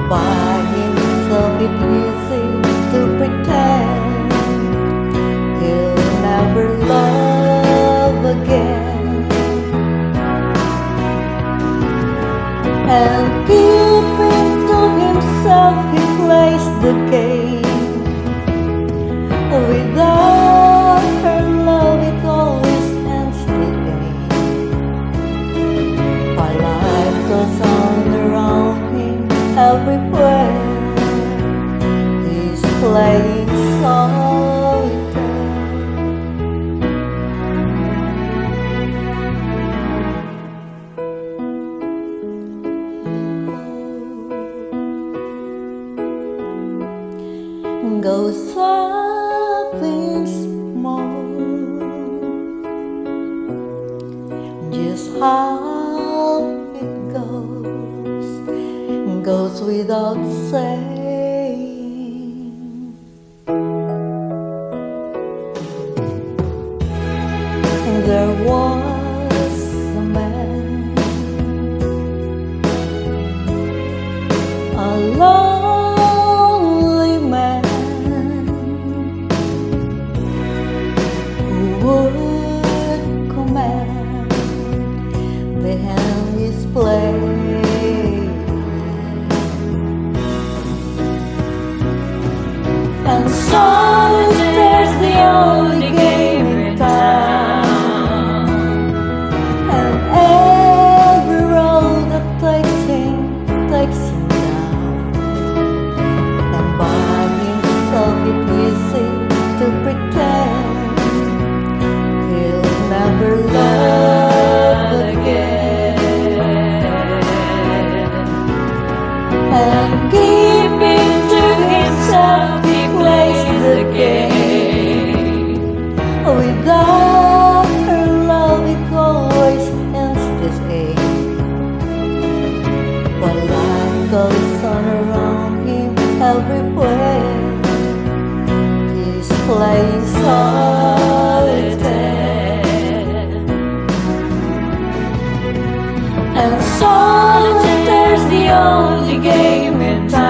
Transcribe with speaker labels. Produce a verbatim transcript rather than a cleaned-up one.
Speaker 1: by himself, it's easy to pretend he'll never love again, and keeping to himself he plays the game. Without her love it always ends the game. While life goes on around him everywhere, he's playing solitaire. Go something small, just how it goes, goes without saying. There was a man, a lonely man, who would command the hand is played, and solitaire's the only game in town, and every road that takes him takes him down, and by himself it's easy to pretend he'll never love again, and keeping to himself he plays the game. Without her love it always ends the same. While life goes on around him everywhere, he's playing solitaire, and solitaire's the only game in town.